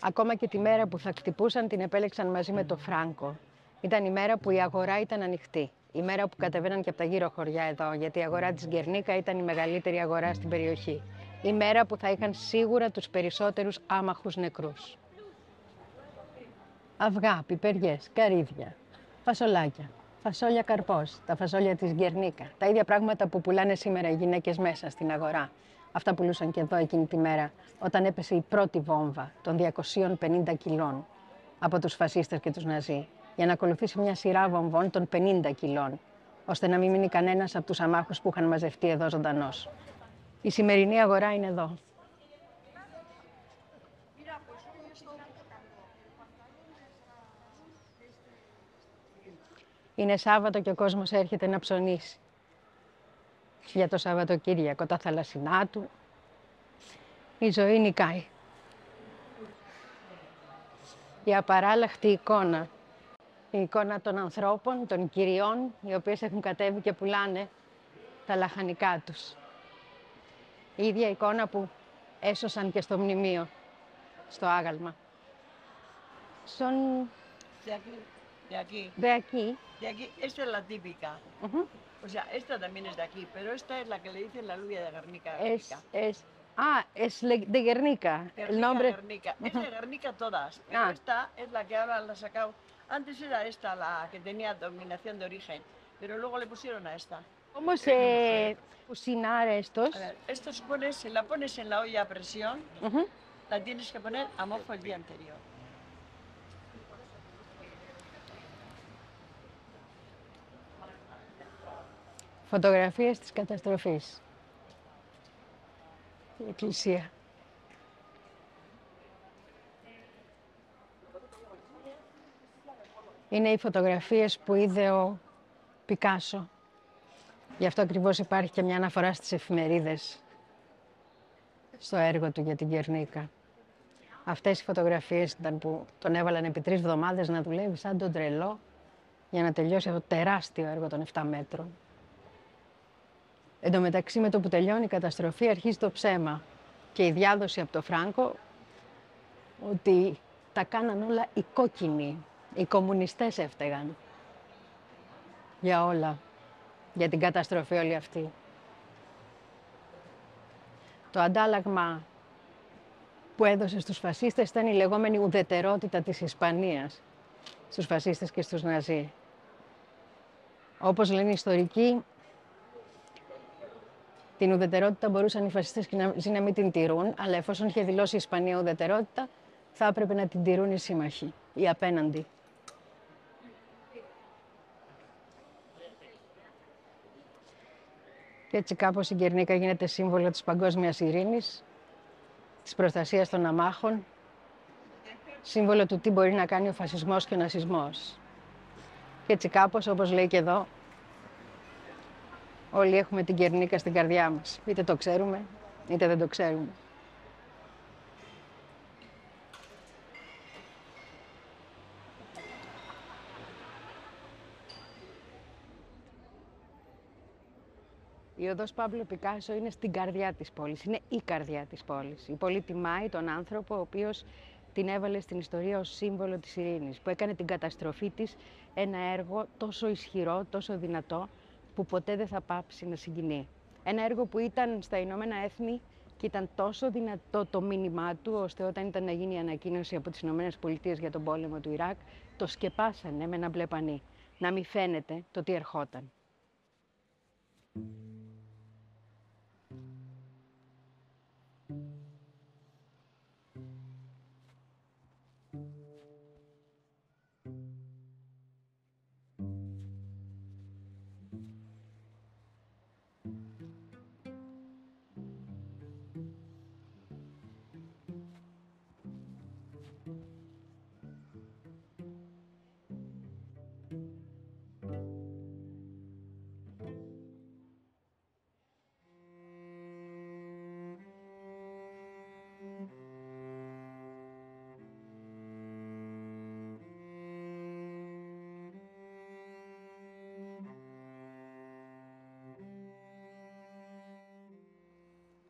Ακόμα και τη μέρα που θα χτυπούσαν την επέλεξαν μαζί με το Φράγκο. Ήταν η μέρα που η αγορά ήταν ανοιχτή. Η μέρα που κατεβαίναν και από τα γύρω χωριά εδώ, γιατί η αγορά της Γκερνίκα ήταν η μεγαλύτερη αγορά στην περιοχή. Η μέρα που θα είχαν σίγουρα τους περισσότερους άμαχους νεκρούς. Αυγά, πιπεριές, καρύδια, φασολάκια, φασόλια καρπός, τα φασόλια της Γκερνίκα. Τα ίδια πράγματα που πουλάνε σήμερα οι γυναίκες μέσα στην αγορά. Αυτά πουλούσαν και εδώ εκείνη τη μέρα, όταν έπεσε η πρώτη βόμβα των 250 κιλών από τους φασίστες και τους Ναζί, για να ακολουθήσει μια σειρά βομβών των 50 κιλών, ώστε να μην μείνει κανένας από τους αμάχους που είχαν μαζευτεί εδώ ζωντανός. Η σημερινή αγορά είναι εδώ. Είναι Σάββατο και ο κόσμος έρχεται να ψωνίσει. Για το Σαββατοκύριακο, τα θαλασσινά του. Η ζωή νικάει. Η απαράλλαχτη εικόνα. Η εικόνα των ανθρώπων, των κυριών, οι οποίες έχουν κατέβει και πουλάνε τα λαχανικά τους. Η ίδια εικόνα που έσωσαν και στο μνημείο, στο άγαλμα. Son De aquí. de aquí. De aquí, esta es la típica. O sea, esta también es de aquí, pero esta es la que le dicen la alubia de Guernica. Es de Guernica. El nombre. Guernica. Es de Guernica todas, pero esta es la que ahora la han sacado. Antes era esta la que tenía dominación de origen, pero luego le pusieron a esta. ¿Cómo se cocinar estos? A ver, esto la pones en la olla a presión, la tienes que poner a mojo el día anterior. Φωτογραφίες της καταστροφής. Η εκκλησία. Είναι οι φωτογραφίες που είδε ο Πικάσο. Γι' αυτό ακριβώς υπάρχει και μια αναφορά στις εφημερίδες στο έργο του για την Γκερνίκα. Αυτές οι φωτογραφίες ήταν που τον έβαλαν επί 3 εβδομάδες να δουλεύει σαν τον τρελό για να τελειώσει αυτό το τεράστιο έργο των 7 μέτρων. Εν τω μεταξύ, με το που τελειώνει η καταστροφή, αρχίζει το ψέμα και η διάδοση από το Φράγκο ότι τα κάναν όλα οι κόκκινοι. Οι κομμουνιστές έφταιγαν για όλα, για την καταστροφή όλη αυτή. Το αντάλλαγμα που έδωσε στους φασίστες ήταν η λεγόμενη ουδετερότητα της Ισπανίας, στους φασίστες και στους Ναζί. Όπως λένε οι ιστορικοί, την ουδετερότητα μπορούσαν οι φασίστες και να μην την τηρούν, αλλά εφόσον είχε δηλώσει η Ισπανία ουδετερότητα, θα έπρεπε να την τηρούν οι σύμμαχοι, οι απέναντι. Και έτσι κάπως η Γκερνίκα γίνεται σύμβολο της παγκόσμιας ειρήνης, της προστασίας των αμάχων, σύμβολο του τι μπορεί να κάνει ο φασισμός και ο νασισμός. Και έτσι κάπως, όπως λέει και εδώ, όλοι έχουμε την Γκερνίκα στην καρδιά μας. Είτε το ξέρουμε, είτε δεν το ξέρουμε. Η οδός Πάμπλο Πικάσο είναι στην καρδιά της πόλης, είναι η καρδιά της πόλης. Η πόλη τιμάει τον άνθρωπο ο οποίος την έβαλε στην ιστορία ως σύμβολο της ειρήνης, που έκανε την καταστροφή της ένα έργο τόσο ισχυρό, τόσο δυνατό, που ποτέ δεν θα πάψει να συγκινεί. Ένα έργο που ήταν στα Ηνωμένα Έθνη και ήταν τόσο δυνατό το μήνυμά του, ώστε όταν ήταν να γίνει η ανακοίνωση από τις Ηνωμένες Πολιτείες για τον πόλεμο του Ιράκ, το σκεπάσανε με ένα μπλε πανί, να μην φαίνεται το τι ερχόταν.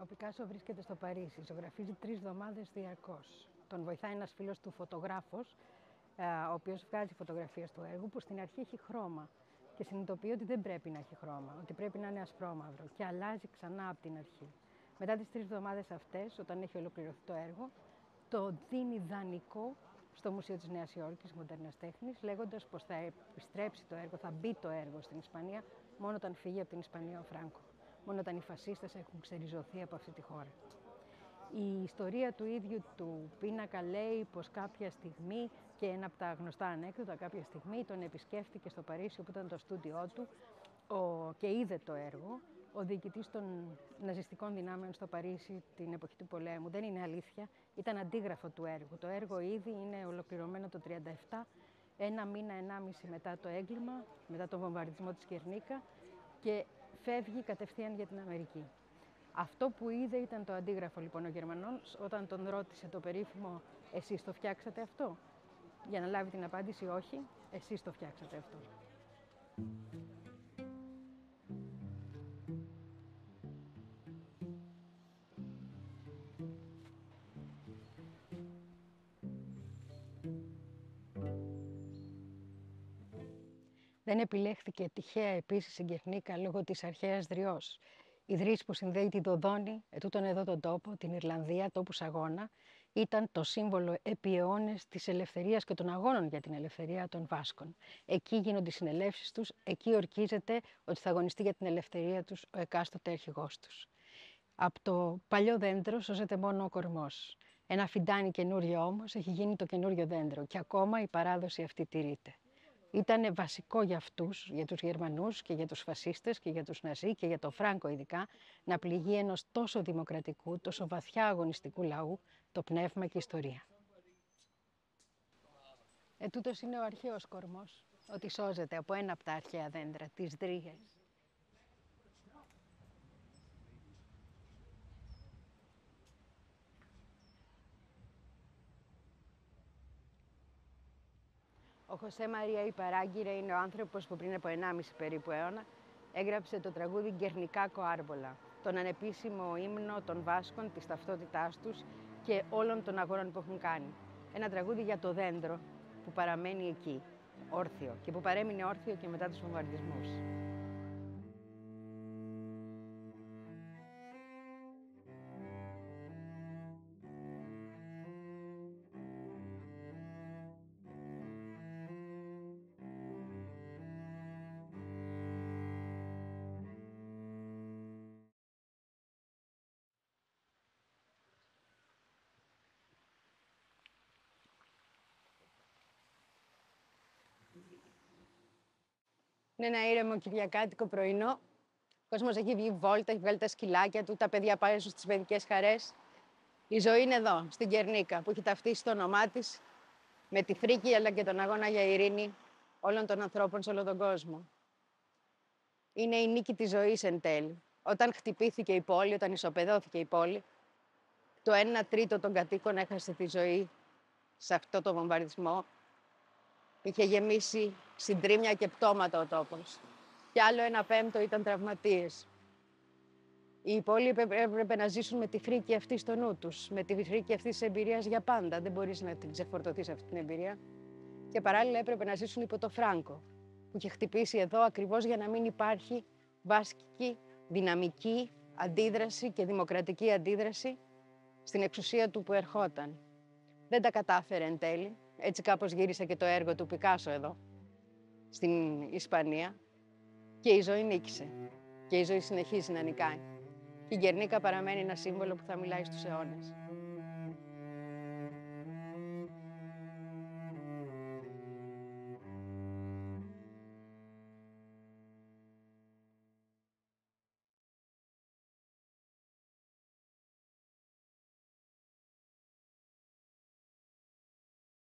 Ο Πικάσο βρίσκεται στο Παρίσι, ζωγραφίζει 3 εβδομάδες διαρκώς. Τον βοηθάει ένας φίλος του φωτογράφος, ο οποίος βγάζει φωτογραφίες του έργου, που στην αρχή έχει χρώμα και συνειδητοποιεί ότι δεν πρέπει να έχει χρώμα, ότι πρέπει να είναι ασπρόμαυρο και αλλάζει ξανά από την αρχή. Μετά τις 3 εβδομάδες αυτές, όταν έχει ολοκληρωθεί το έργο, το δίνει δανεικό στο Μουσείο της Νέας Υόρκης Μοντέρνας Τέχνης, λέγοντας πως θα επιστρέψει το έργο, θα μπει το έργο στην Ισπανία μόνο όταν φύγει από την Ισπανία ο Φράνκο, μόνο όταν οι φασίστες έχουν ξεριζωθεί από αυτή τη χώρα. Η ιστορία του ίδιου του πίνακα λέει πως κάποια στιγμή, και ένα από τα γνωστά ανέκδοτα, κάποια στιγμή τον επισκέφτηκε στο Παρίσι, όπου ήταν το στούντιό του, και είδε το έργο ο διοικητής των ναζιστικών δυνάμεων στο Παρίσι την εποχή του πολέμου. Δεν είναι αλήθεια, ήταν αντίγραφο του έργου. Το έργο ήδη είναι ολοκληρωμένο το 1937, 1 μήνα, 1,5 μετά το έγκλημα, μετά τον βομβαρδισμό της Γκερνίκα, και φεύγει κατευθείαν για την Αμερική. Αυτό που είδε ήταν το αντίγραφο λοιπόν ο Γερμανός, όταν τον ρώτησε το περίφημο «Εσείς το φτιάξατε αυτό?» Για να λάβει την απάντηση «Όχι, εσείς το φτιάξατε αυτό». Δεν επιλέχθηκε τυχαία επίσης η Γκερνίκα λόγω της αρχαίας δριός. Η δρύς που συνδέει τη Δοδόνη, ετούτον εδώ τον τόπο, την Ιρλανδία, τόπους αγώνα, ήταν το σύμβολο επί αιώνες της ελευθερίας και των αγώνων για την ελευθερία των Βάσκων. Εκεί γίνονται οι συνελεύσεις τους, εκεί ορκίζεται ότι θα αγωνιστεί για την ελευθερία τους ο εκάστοτε αρχηγός τους. Από το παλιό δέντρο σώζεται μόνο ο κορμός. Ένα φιντάνι καινούριο όμως έχει γίνει το καινούριο δέντρο και ακόμα η παράδοση αυτή τηρείται. Ήταν βασικό για αυτούς, για τους Γερμανούς και για τους φασίστες και για τους Ναζί και για το Φράνκο ειδικά, να πληγεί ενός τόσο δημοκρατικού, τόσο βαθιά αγωνιστικού λαού το πνεύμα και η ιστορία. Τούτος είναι ο αρχαίος κορμός, ότι σώζεται από ένα από τα αρχαία δέντρα, τις δρύες. Ο Χωσέ Μαρία Ιπαράγκυρε είναι ο άνθρωπος που πριν από 1,5 περίπου αιώνα έγραψε το τραγούδι «Γκερνικάκο Άρμπολα», τον ανεπίσημο ύμνο των Βάσκων, της ταυτότητάς τους και όλων των αγώνων που έχουν κάνει. Ένα τραγούδι για το δέντρο που παραμένει εκεί, όρθιο, και που παρέμεινε όρθιο και μετά τους βομβαρδισμούς. Είναι ένα ήρεμο κυριακάτικο πρωινό. Ο κόσμος έχει βγει βόλτα, έχει βγάλει τα σκυλάκια του, τα παιδιά πάει στις παιδικές χαρές. Η ζωή είναι εδώ, στην Γκερνίκα, που έχει ταυτίσει το όνομά της με τη φρίκη αλλά και τον αγώνα για ειρήνη όλων των ανθρώπων σε όλο τον κόσμο. Είναι η νίκη της ζωής εν τέλει. Όταν χτυπήθηκε η πόλη, όταν ισοπεδώθηκε η πόλη, το 1/3 των κατοίκων έχασε τη ζωή σε αυτό το βομβαρδισμό. Είχε γεμίσει συντρίμμια και πτώματα ο τόπος. Και άλλο 1/5 ήταν τραυματίες. Οι υπόλοιποι έπρεπε να ζήσουν με τη φρίκη αυτή στο νου τους, με τη φρίκη αυτή της εμπειρίας για πάντα. Δεν μπορείς να την ξεφορτωθείς αυτή την εμπειρία. Και παράλληλα έπρεπε να ζήσουν υπό το Φράνκο, που είχε χτυπήσει εδώ ακριβώς για να μην υπάρχει βάσκικη, δυναμική αντίδραση και δημοκρατική αντίδραση στην εξουσία του που ερχόταν. Δεν τα κατάφερε εν τέλει. Έτσι κάπως γύρισε και το έργο του Πικάσο εδώ, στην Ισπανία. Και η ζωή νίκησε. Και η ζωή συνεχίζει να νικάει. Και η Γκερνίκα παραμένει ένα σύμβολο που θα μιλάει στους αιώνες.